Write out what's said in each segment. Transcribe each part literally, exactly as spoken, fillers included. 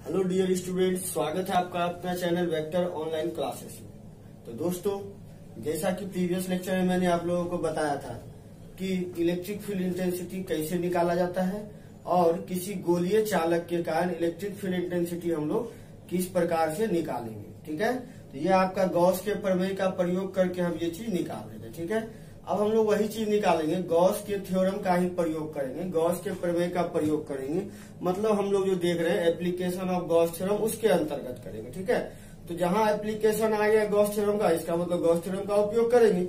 Hello dear students, स्वागत है आपका अपना चैनल वेक्टर ऑनलाइन क्लासेस में। तो दोस्तों, जैसा कि प्रीवियस लेक्चर में मैंने आप लोगों को बताया था कि इलेक्ट्रिक फील्ड इंटेंसिटी कैसे निकाला जाता है और किसी गोलीय चालक के कारण इलेक्ट्रिक फील्ड इंटेंसिटी हम लोग किस प्रकार से निकालेंगे। ठीक है, तो ये आपका गॉस के प्रमेय का प्रयोग करके हम ये चीज निकाल रहे थे। ठीक है, अब हम लोग वही चीज निकालेंगे, गॉस के थ्योरम का ही प्रयोग करेंगे, गॉस के प्रमेय का प्रयोग करेंगे। मतलब हम लोग जो देख रहे हैं एप्लीकेशन ऑफ गॉस थ्योरम, उसके अंतर्गत करेंगे। ठीक है, तो जहां एप्लीकेशन आ गया गॉस थ्योरम का, इसका मतलब गॉस थ्योरम का उपयोग करेंगे।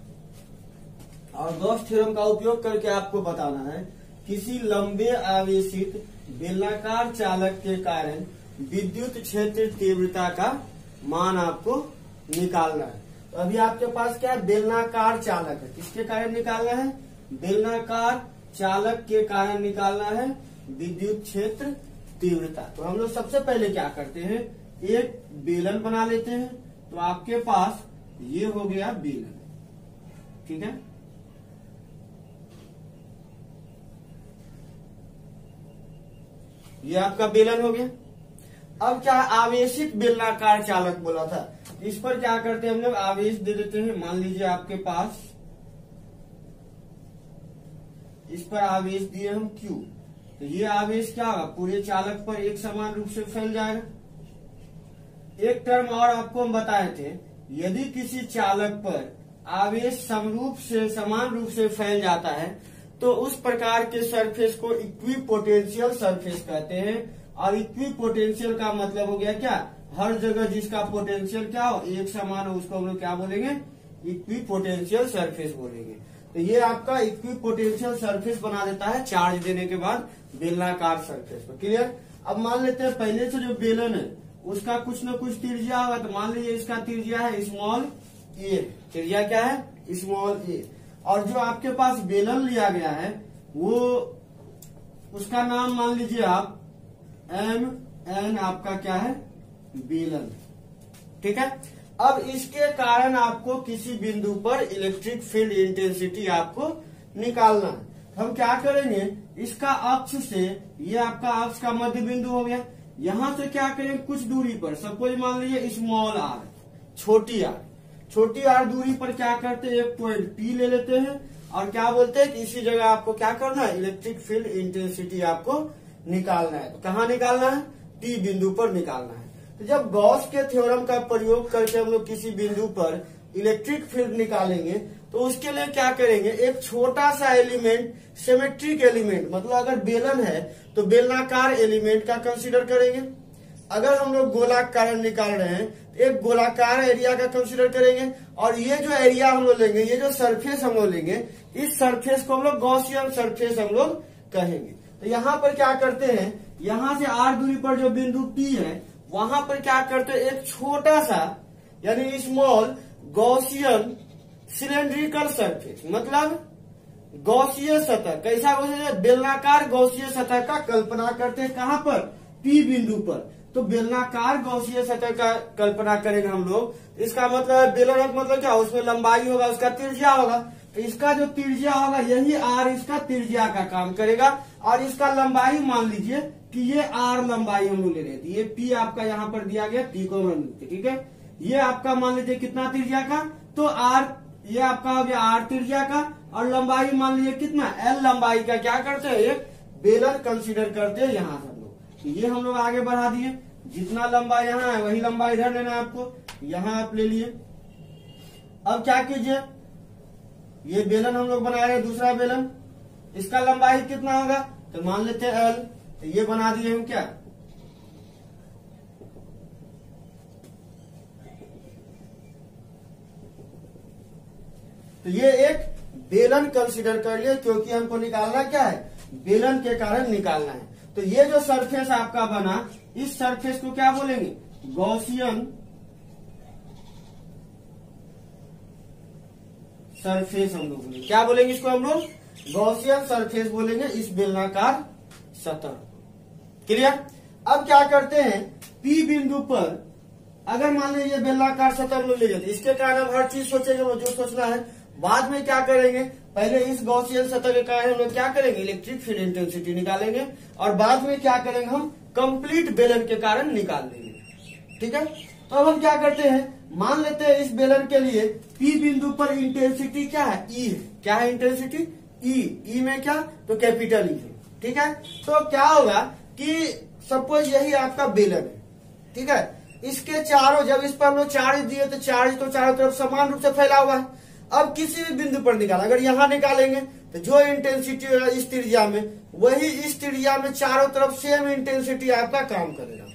और गॉस थ्योरम का उपयोग करके आपको बताना है किसी लंबे आवेशित बेलनाकार चालक के कारण विद्युत क्षेत्र तीव्रता का मान आपको निकालना है। तो अभी आपके पास क्या है, बेलनाकार चालक है। किसके कारण निकालना है? बेलनाकार चालक के कारण निकालना है विद्युत क्षेत्र तीव्रता। तो हम लोग सबसे पहले क्या करते हैं, एक बेलन बना लेते हैं। तो आपके पास ये हो गया बेलन। ठीक है, ये आपका बेलन हो गया। अब क्या आवेशित बेलनाकार चालक बोला था, इस पर क्या करते हैं हम लोग, आवेश दे देते हैं। मान लीजिए आपके पास इस पर आवेश दिए हम Q, तो ये आवेश क्या होगा, पूरे चालक पर एक समान रूप से फैल जाएगा। एक टर्म और आपको हम बताए थे, यदि किसी चालक पर आवेश समरूप से समान रूप से फैल जाता है तो उस प्रकार के सरफेस को इक्विपोटेंशियल सरफेस कहते हैं। और इक्विपोटेंशियल का मतलब हो गया क्या, हर जगह जिसका पोटेंशियल क्या हो, एक समान हो, उसको हम लोग क्या बोलेंगे, इक्विपोटेंशियल सरफेस बोलेंगे। तो ये आपका इक्विपोटेंशियल सरफेस बना देता है चार्ज देने के बाद बेलनाकार सरफेस पर। क्लियर। अब मान लेते हैं पहले से जो बेलन है उसका कुछ न कुछ त्रिज्या होगा। तो मान लीजिए इसका त्रिज्या है स्मॉल ए। त्रिज्या क्या है, स्मॉल ए। और जो आपके पास बेलन लिया गया है वो उसका नाम मान लीजिए आप एम एन, आपका क्या है, बेलन। ठीक है, अब इसके कारण आपको किसी बिंदु पर इलेक्ट्रिक फील्ड इंटेंसिटी आपको निकालना है। हम क्या करेंगे, इसका अक्ष से, ये आपका अक्ष का मध्य बिंदु हो गया, यहां से क्या करेंगे, कुछ दूरी पर, सपोज मान लीजिए स्मॉल आर, छोटी आर, छोटी आर दूरी पर क्या करते हैं, एक पॉइंट पी ले लेते हैं और क्या बोलते हैं कि इसी जगह आपको क्या करना है, इलेक्ट्रिक फील्ड इंटेंसिटी आपको निकालना है। तो कहाँ निकालना है, टी बिंदु पर निकालना है। तो जब गॉस के थ्योरम का प्रयोग करके हम लोग किसी बिंदु पर इलेक्ट्रिक फील्ड निकालेंगे तो उसके लिए क्या करेंगे, एक छोटा सा एलिमेंट, सिमेट्रिक एलिमेंट, मतलब अगर बेलन है तो बेलनाकार एलिमेंट का कंसीडर करेंगे। अगर हम लोग गोलाकार निकाल रहे हैं तो एक गोलाकार एरिया का कंसीडर करेंगे। और ये जो एरिया हम लोग लेंगे, ये जो सरफेस हम लोग लेंगे, इस सरफेस को हम लोग गॉसियन सरफेस हम लोग कहेंगे। तो यहाँ पर क्या करते हैं, यहाँ से आर दूरी पर जो बिंदु P है वहां पर क्या करते हैं, एक छोटा सा यानी स्मॉल गॉसियन सिलेंड्रिकल सरफेस, मतलब गॉसीय सतह। कैसा गॉसीय, बेलनाकार गॉसीय सतह का कल्पना करते हैं। कहां पर, P बिंदु पर। तो बेलनाकार गॉसीय सतह का कल्पना करेंगे हम लोग। इसका मतलब बेलन मतलब क्या, उसमें लंबाई होगा, उसका त्रिज्या होगा। तो इसका जो त्रिज्या होगा यही आर इसका त्रिज्या का काम करेगा। और इसका लंबाई मान लीजिए कि ये आर लंबाई हम लोग ले रहे थे, ये पी आपका यहाँ पर दिया गया, पी को हम लिखते। ठीक है, ये आपका मान लीजिए कितना त्रिज्या का, तो आर, ये आपका हो गया आर त्रिज्या का। और लंबाई मान लीजिए कितना, एल लंबाई का क्या करते हैं, एक बेलन कंसीडर करते हैं यहाँ से हम लोग। ये हम लोग आगे बढ़ा दिए, जितना लंबाई यहाँ है वही लंबाई इधर लेना है आपको, यहाँ आप ले लिए। अब क्या कीजिए, ये बेलन हम लोग बना रहे हैं, दूसरा बेलन, इसका लंबाई कितना होगा, तो मान लेते हैं एल। तो ये बना दिए हम क्या, तो ये एक बेलन कंसीडर कर लिए, क्योंकि हमको निकालना क्या है, बेलन के कारण निकालना है। तो ये जो सरफेस आपका बना, इस सरफेस को क्या बोलेंगे, गॉसियन सरफेस हम लोग बोलेंगे। क्या बोलेंगे इसको हम लोग, गॉसियन सरफेस बोलेंगे इस बेलनाकार सतह। क्लियर। अब क्या करते हैं, P बिंदु पर अगर मान लीजिए बेलनाकार सतह हम लोग ले जाते, इसके कारण हम हर चीज सोचेंगे, जो सोचना है बाद में क्या करेंगे, पहले इस गॉसियन सतह के कारण हम लोग क्या करेंगे, इलेक्ट्रिक फील्ड इंटेंसिटी निकालेंगे और बाद में क्या करेंगे, हम कंप्लीट बेलन के कारण निकाल लेंगे। ठीक है, तो अब हम क्या करते हैं, मान लेते हैं इस बेलन के लिए P बिंदु पर इंटेंसिटी क्या है, E है। क्या है इंटेंसिटी, E। E में क्या, तो कैपिटल E है। ठीक है, तो क्या होगा कि सपोज यही आपका बेलन है। ठीक है, इसके चारों, जब इस पर हम लोग चार्ज दिए तो चार्ज तो चारों तरफ समान रूप से फैला हुआ है। अब किसी भी बिंदु पर निकाला, अगर यहाँ निकालेंगे तो जो इंटेंसिटी होगा इस त्रिज्या में, वही इस त्रिज्या में चारों तरफ सेम इंटेंसिटी आपका काम करेगा।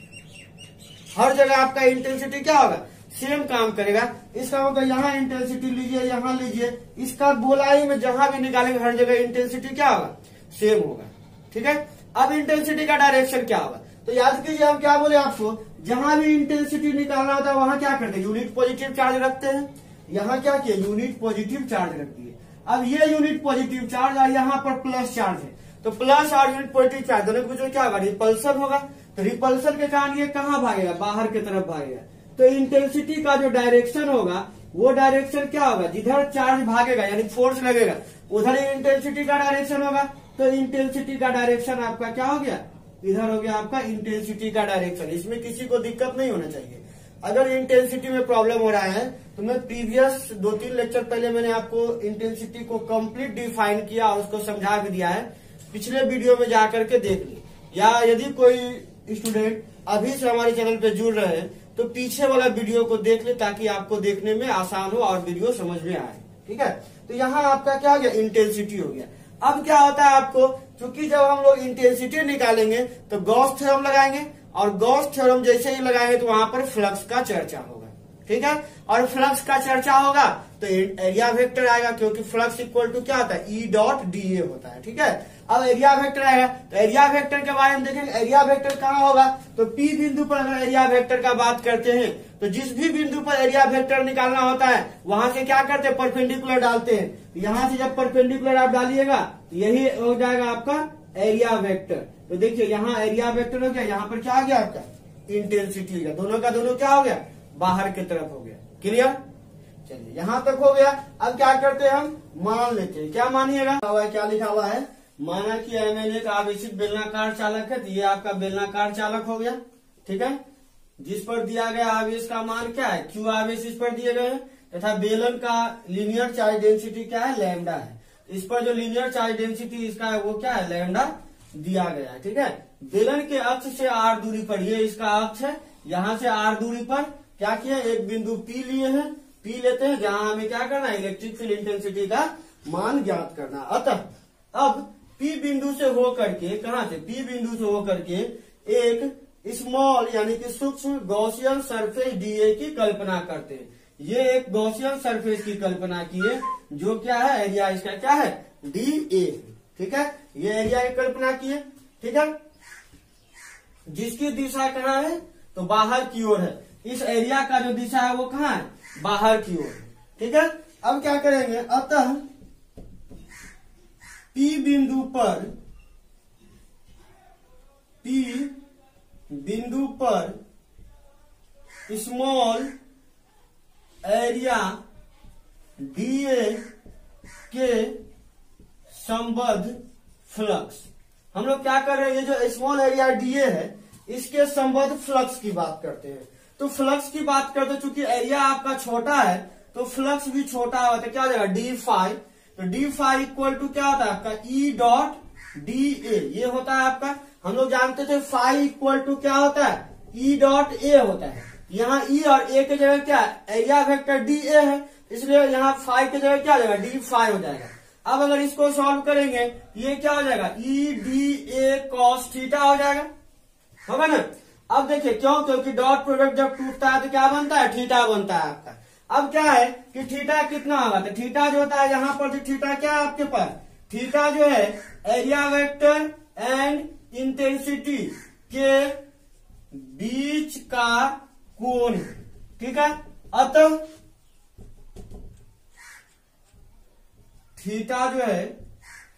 हर जगह आपका इंटेंसिटी क्या होगा, सेम काम करेगा। इसका मतलब यहाँ इंटेंसिटी लीजिए, यहाँ लीजिए, इसका गोलाई में जहां भी निकालेंगे हर जगह इंटेंसिटी क्या होगा, सेम होगा। ठीक है, अब इंटेंसिटी का डायरेक्शन क्या होगा, तो याद कीजिए हम क्या बोले आपको, जहां भी इंटेंसिटी निकालना होता है वहां क्या करते हैं, यूनिट पॉजिटिव चार्ज रखते हैं। यहाँ क्या किया, यूनिट पॉजिटिव चार्ज रख दिए। अब ये यूनिट पॉजिटिव चार्ज और यहाँ पर प्लस चार्ज है, तो प्लस और यूनिट पॉजिटिव चार्ज दोनों के बीच में क्या होगा, रिपल्सन होगा। तो रिपल्सन के कारण ये कहाँ भागेगा, बाहर की तरफ भागेगा। तो इंटेंसिटी का जो डायरेक्शन होगा वो डायरेक्शन क्या होगा, जिधर चार्ज भागेगा यानी फोर्स लगेगा उधर ही इंटेंसिटी का डायरेक्शन होगा। तो इंटेंसिटी का डायरेक्शन आपका क्या हो गया, इधर हो गया आपका इंटेंसिटी का डायरेक्शन। इसमें किसी को दिक्कत नहीं होना चाहिए। अगर इंटेंसिटी में प्रॉब्लम हो रहा है तो मैं प्रीवियस दो तीन लेक्चर पहले मैंने आपको इंटेंसिटी को कंप्लीट डिफाइन किया और उसको समझा भी दिया है, पिछले वीडियो में जाकर के देख ली। या यदि कोई स्टूडेंट अभी से हमारे चैनल पे जुड़ रहे हैं तो पीछे वाला वीडियो को देख ले, ताकि आपको देखने में आसान हो और वीडियो समझ में आए। ठीक है, तो यहाँ आपका क्या हो गया, इंटेंसिटी हो गया। अब क्या होता है आपको, क्योंकि जब हम लोग इंटेंसिटी निकालेंगे तो गॉस थ्योरम लगाएंगे और गॉस थ्योरम जैसे ही लगाएंगे तो वहां पर फ्लक्स का चर्चा होगा। ठीक है, और फ्लक्स का चर्चा होगा तो एरिया वेक्टर आएगा, क्योंकि फ्लक्स इक्वल टू क्या होता है, ई डॉट डी ए होता है। ठीक है, अब एरिया वेक्टर आएगा तो एरिया वेक्टर के बारे में देखेंगे, एरिया वेक्टर कहाँ होगा, तो P बिंदु पर अगर एरिया वेक्टर का बात करते हैं तो जिस भी बिंदु पर एरिया वेक्टर निकालना होता है वहां से क्या करते हैं, परपेंडिकुलर डालते हैं। यहाँ से जब परपेंडिकुलर आप डालिएगा तो यही हो जाएगा आपका एरिया वेक्टर। तो देखिए यहाँ एरिया वेक्टर हो गया, यहाँ पर क्या हो गया आपका इंटेंसिटी हो गया, दोनों का दोनों क्या हो गया, बाहर की तरफ हो गया। क्लियर, चलिए यहाँ तक हो गया। अब क्या करते हैं, हम मान लेते हैं। क्या मानिएगा, क्या लिखा हुआ है, माना कि एम एन एक आवेशित बेलनाकार चालक है, तो ये आपका बेलनाकार चालक हो गया। ठीक है, जिस पर दिया गया आवेश का मान क्या है, क्यू आवेश इस पर दिए गए हैं, तथा बेलन का लीनियर चार्ज डेंसिटी क्या है, लैम्डा है। इस पर जो लीनियर चार्ज डेंसिटी इसका है वो क्या है, लैम्डा दिया गया है। ठीक है, बेलन के अक्ष से आर दूरी पर, ये इसका अक्ष है, यहाँ से आर दूरी पर क्या किया, एक बिंदु पी लिए हैं, पी लेते हैं जहां हमें क्या करना है, इलेक्ट्रिक फील्ड इंटेंसिटी का मान ज्ञात करना। अतः अब P बिंदु से होकर के, कहां से, P बिंदु से होकर के एक स्मॉल यानी कि सूक्ष्म गॉसियन सरफेस डीए की कल्पना करते हैं। ये एक गॉसियन सरफेस की कल्पना की है, जो क्या है, एरिया इसका क्या है, डी ए। ठीक है, ये एरिया की कल्पना की है। ठीक है, जिसकी दिशा कहाँ है, तो बाहर की ओर है। इस एरिया का जो दिशा है वो कहाँ है, बाहर की ओर। ठीक है, अब क्या करेंगे, अतः P बिंदु पर, P बिंदु पर स्मॉल एरिया डीए के संबद्ध फ्लक्स, हम लोग क्या कर रहे हैं, ये जो स्मॉल एरिया डीए है इसके संबद्ध फ्लक्स की बात करते हैं। तो फ्लक्स की बात करते हैं, चूंकि एरिया आपका छोटा है तो फ्लक्स भी छोटा होता है। क्या हो जाएगा, डी फाइव, तो डी फाइव इक्वल टू क्या होता है आपका, ई डॉट डी ए, ये होता है आपका। हम लोग जानते थे फाइव इक्वल टू क्या होता है, ई डॉट ए होता है। यहाँ ई और ए के जगह क्या है, एरिया वेक्टर डी ए है, इसलिए यहाँ फाइव के जगह क्या हो जाएगा, डी फाइव हो जाएगा। अब अगर इसको सॉल्व करेंगे ये क्या हो जाएगा, E D A cos theta हो जाएगा, होगा ना। अब देखिए क्यों, क्योंकि डॉट प्रोडक्ट जब टूटता है तो क्या बनता है, थीटा बनता है आपका। अब क्या है कि थीटा कितना होगा, तो थीटा जो होता है यहाँ पर जो थीटा क्या है आपके पास, थीटा जो है एरिया वेक्टर एंड इंटेंसिटी के बीच का कोण है। ठीक है, अतः थीटा जो है,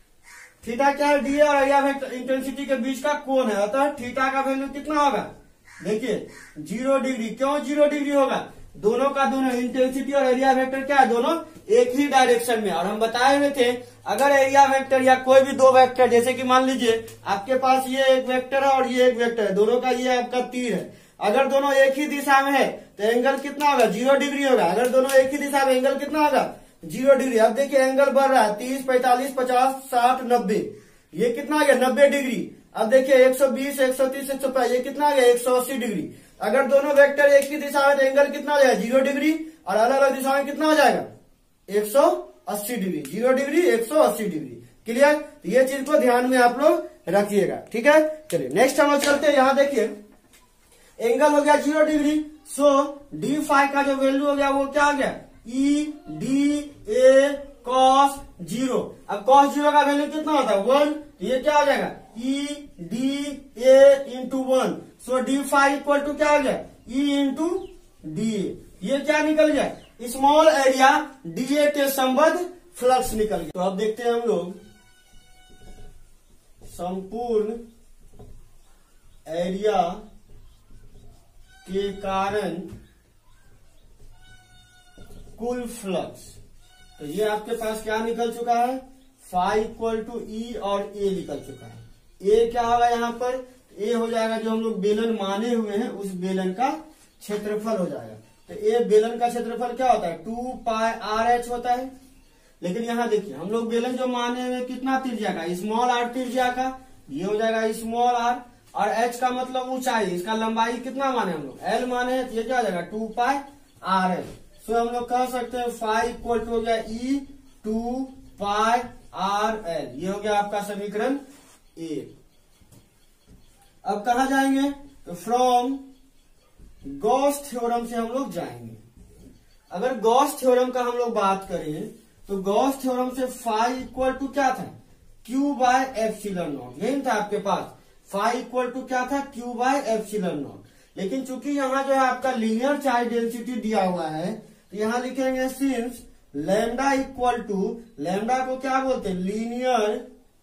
थीटा क्या है, डी और एरिया वेक्टर इंटेंसिटी के बीच का कोण है, अतः थीटा का वैल्यू कितना होगा, देखिए जीरो डिग्री, क्यों जीरो डिग्री होगा? दोनों का दोनों इंटेंसिटी और एरिया वेक्टर क्या है, दोनों एक ही डायरेक्शन में। और हम बताए हुए थे अगर एरिया वेक्टर या कोई भी दो वेक्टर, जैसे कि मान लीजिए आपके पास ये एक वेक्टर है और ये एक वेक्टर है, दोनों का ये आपका तीर है, अगर दोनों एक ही दिशा में है तो एंगल कितना होगा, जीरो डिग्री होगा। अगर दोनों एक ही दिशा में, एंगल कितना होगा, जीरो डिग्री। अब देखिए एंगल बढ़ रहा है, तीस, पैंतालीस, पचास, साठ, नब्बे, ये कितना आ गया, नब्बे डिग्री। अब देखिए एक सौ बीस, एक सौ तीस, एक सौ पैंतीस, ये कितना आ गया, एक सौ अस्सी डिग्री। अगर दोनों वेक्टर एक ही दिशा में तो एंगल कितना हो जाएगा, जीरो डिग्री, और अलग अलग दिशा में कितना हो जाएगा, एक सौ अस्सी डिग्री। जीरो डिग्री, एक सौ अस्सी डिग्री। क्लियर? तो ये चीज को ध्यान में आप लोग रखिएगा। ठीक है, चलिए नेक्स्ट हम लोग चलते हैं। यहाँ देखिए एंगल हो गया zero degree, so D five का जो वैल्यू हो गया वो क्या हो गया, E D A cos zero. अब कॉस जीरो का वैल्यू कितना होता है, वन। ये क्या हो जाएगा, E D A into one. So D five equal to क्या हो गया, ई इंटू डी ए। ये क्या निकल गया, स्मॉल एरिया डी ए के संबद्ध फ्लक्स निकल गया। तो अब देखते हैं हम लोग संपूर्ण एरिया के कारण कुल फ्लक्स। तो ये आपके पास क्या निकल चुका है, फाइव इक्वल टू ई और ए निकल चुका है। ए क्या होगा यहाँ पर, ए हो जाएगा जो हम लोग बेलन माने हुए हैं उस बेलन का क्षेत्रफल हो जाएगा। तो ए बेलन का क्षेत्रफल क्या होता है, टू पाई आर एच होता है। लेकिन यहाँ देखिए हम लोग बेलन जो माने हुए कितना त्रिज्या का, स्मॉल आर त्रिज्या का, ये हो जाएगा स्मॉल आर। और एच का मतलब ऊंचाई, इसका लंबाई कितना माने हम लोग, एल माने हैं, तो ये क्या हो जाएगा, two pi R L. So हम लोग कह सकते हैं फाइव इक्वल टू हो गया E two pi R L. ये हो गया आपका समीकरण ए। अब कहा जाएंगे, तो फ्रॉम गॉस थ्योरम से हम लोग जाएंगे। अगर गॉस थ्योरम का हम लोग बात करें तो गॉस थ्योरम से फाइव इक्वल टू क्या था, क्यू बाय एप्सिलॉन नॉट। यही था आपके पास, फाइव इक्वल टू क्या था, क्यू बाय एप्सिलॉन नॉट। लेकिन चूंकि यहाँ जो है आपका लीनियर चार्ज डेंसिटी दिया हुआ है, तो यहाँ लिखेंगे since lambda equal to, lambda को क्या बोलते हैं, लीनियर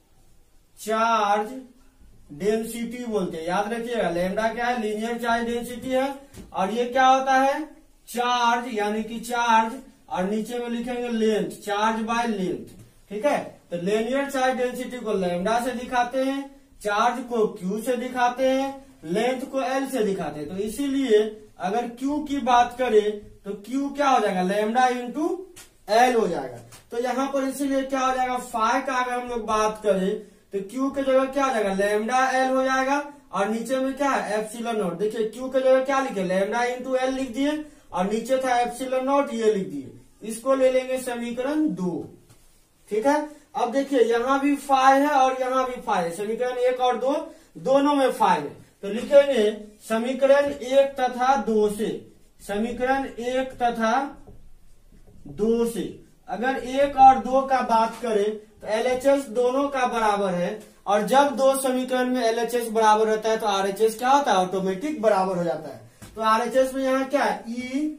चार्ज डेंसिटी बोलते हैं। याद रखिएगा लैम्डा क्या है, लीनियर चार्ज डेंसिटी है। और ये क्या होता है, चार्ज यानी कि चार्ज, और नीचे में लिखेंगे लेंथ, चार्ज बाय लेंथ। ठीक है, तो लीनियर चार्ज डेंसिटी को लैम्डा से दिखाते हैं, चार्ज को क्यू से दिखाते हैं, लेंथ को एल से दिखाते हैं। तो इसीलिए अगर क्यू की बात करें तो क्यू क्या हो जाएगा, लैम्डा इंटू एल हो जाएगा। तो यहाँ पर इसीलिए क्या हो जाएगा, फाइव का अगर हम लोग बात करें तो क्यू के जगह क्या हो जाएगा, लैम्डा एल हो जाएगा। और नीचे में क्या है, एप्सिलॉन नॉट। देखिए क्यू के जगह क्या लिखे, लैम्डा इंटू एल लिख दिए, और नीचे था एप्सिलॉन नॉट, ये लिख दिए। इसको ले लेंगे समीकरण दो। ठीक है, अब देखिए यहाँ भी फाइव है और यहाँ भी फाइव है, समीकरण एक और दो दोनों में फाइव है। तो लिखेंगे समीकरण एक तथा दो से, समीकरण एक तथा दो से अगर एक और दो का बात करें तो एलएचएस दोनों का बराबर है। और जब दो समीकरण में एलएचएस बराबर होता है तो आरएचएस क्या होता है, ऑटोमेटिक बराबर हो जाता है। तो आरएचएस में यहाँ क्या है, E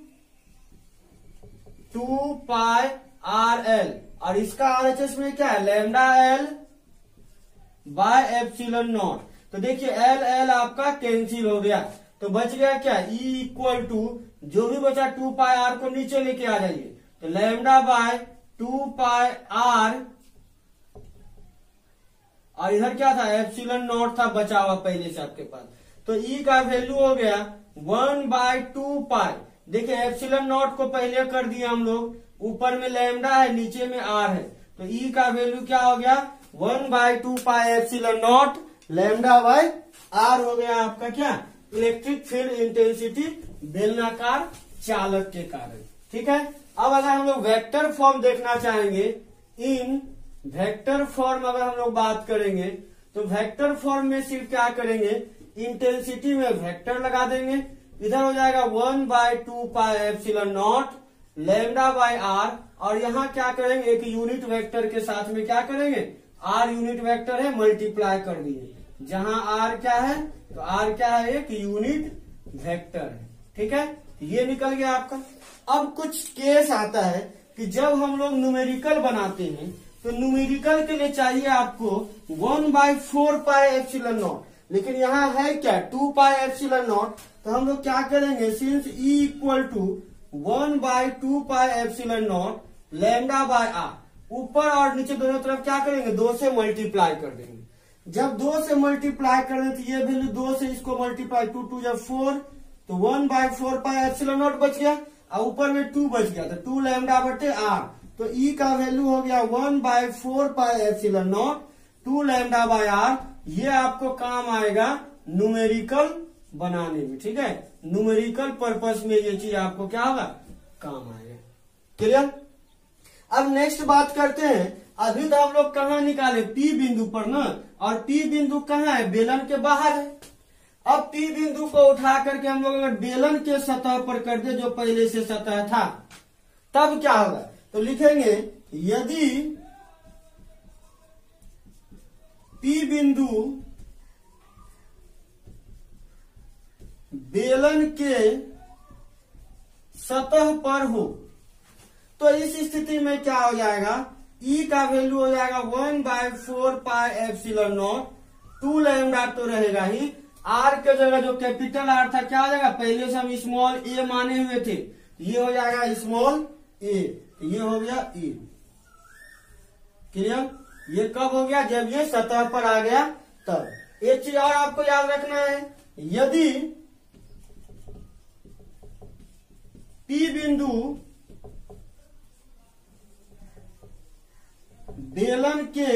two pi R L, और इसका आरएचएस में क्या है, lambda L by epsilon naught. तो देखिए एल एल आपका कैंसिल हो गया, तो बच गया क्या, ई इक्वल टू, जो भी बचा टू पाई आर को नीचे लेके आ जाइए, तो lambda by two pi R, और इधर क्या था, एप्सिलॉन नॉट था बचा हुआ पहले से आपके पास। तो ई का वैल्यू हो गया वन बाय टू पाई। देखिए एप्सिलॉन नॉट को पहले कर दिया हम लोग, ऊपर में लैम्डा है नीचे में आर है, तो ई का वैल्यू क्या हो गया, one by two pi epsilon naught lambda by R हो गया आपका क्या, इलेक्ट्रिक फील्ड इंटेंसिटी बेलनाकार चालक के कारण। ठीक है, अब अगर हम लोग वेक्टर फॉर्म देखना चाहेंगे, इन वेक्टर फॉर्म अगर हम लोग बात करेंगे तो वेक्टर फॉर्म में सिर्फ क्या करेंगे, इंटेंसिटी में वेक्टर लगा देंगे, इधर हो जाएगा one by two pi epsilon naught lambda by R, और यहाँ क्या करेंगे, एक यूनिट वेक्टर के साथ में क्या करेंगे, आर यूनिट वेक्टर है, मल्टीप्लाई कर दिए। जहां आर क्या है, तो आर क्या है, एक यूनिट वेक्टर है। ठीक है, ये निकल गया आपका। अब कुछ केस आता है कि जब हम लोग न्यूमेरिकल बनाते हैं तो न्यूमेरिकल के लिए चाहिए आपको one by four pi epsilon naught. लेकिन यहाँ है क्या टू पाई एप्सिलॉन नॉट, तो हम लोग क्या करेंगे, since E equal to one by two pi epsilon naught lambda by R, ऊपर और नीचे दोनों तरफ क्या करेंगे, दो से मल्टीप्लाई कर देंगे। जब दो से मल्टीप्लाई कर दें तो ये वैल्यू दो से इसको मल्टीप्लाई, टू टू जब फोर, तो one by four pi epsilon naught बच गया और ऊपर में टू बच गया, तो टू लैम्डा बटे आर, तो ई का वैल्यू हो गया one by four pi epsilon naught two lambda by R. ये आपको काम आएगा न्यूमेरिकल बनाने में, ठीक है, न्यूमेरिकल पर्पस में ये चीज आपको क्या होगा, काम आएगा। क्लियर। अब नेक्स्ट बात करते हैं, अभी तो हम लोग कहाँ निकाले, पी बिंदु पर ना, और पी बिंदु कहाँ है, बेलन के बाहर है। अब पी बिंदु को उठा करके हम लोग अगर बेलन के सतह पर कर दे जो पहले से सतह था, तब क्या होगा, तो लिखेंगे यदि पी बिंदु बेलन के सतह पर हो, तो इस स्थिति में क्या हो जाएगा, ई का वैल्यू हो जाएगा one by four pi epsilon naught, two lambda तो रहेगा ही, आर के जगह जो कैपिटल आर था क्या हो जाएगा, पहले से हम स्मॉल ए माने हुए थे, ये हो जाएगा स्मॉल ए, ये हो गया ए। क्लियर। ये कब हो गया, जब ये सतह पर आ गया तब। एक चीज और आपको याद रखना है, यदि पी बिंदु बेलन के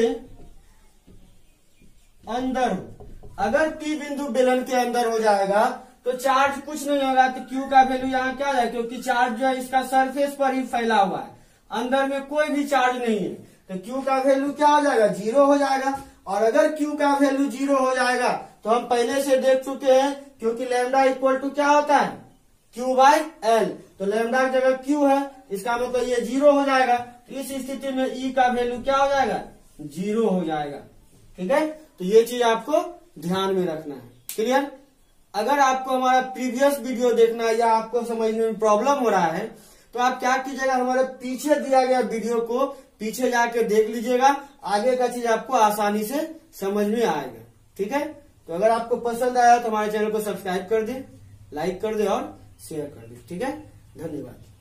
अंदर हो, अगर पी बिंदु बेलन के अंदर हो जाएगा तो चार्ज कुछ नहीं होगा, तो क्यू का वैल्यू यहाँ क्या है, क्योंकि चार्ज जो है इसका सरफेस पर ही फैला हुआ है, अंदर में कोई भी चार्ज नहीं है, तो क्यू का वैल्यू क्या हो जाएगा, जीरो हो जाएगा। और अगर क्यू का वैल्यू जीरो हो जाएगा तो हम पहले से देख चुके हैं, क्योंकि लैम्डा इक्वल टू क्या होता है, क्यू बाई एल, तो लैम्डा की जगह क्यू है, इसका मतलब ये जीरो हो जाएगा। तो इस स्थिति में ई का वैल्यू क्या हो जाएगा, जीरो हो जाएगा। ठीक है, तो ये चीज आपको ध्यान में रखना है। क्लियर। अगर आपको हमारा प्रीवियस वीडियो देखना है या आपको समझने में प्रॉब्लम हो रहा है, तो आप क्या कीजिएगा, हमारे पीछे दिया गया वीडियो को पीछे जाके देख लीजिएगा, आगे का चीज आपको आसानी से समझ में आएगा। ठीक है, तो अगर आपको पसंद आया तो हमारे चैनल को सब्सक्राइब कर दे, लाइक कर दे और शेयर कर दे। ठीक है, धन्यवाद।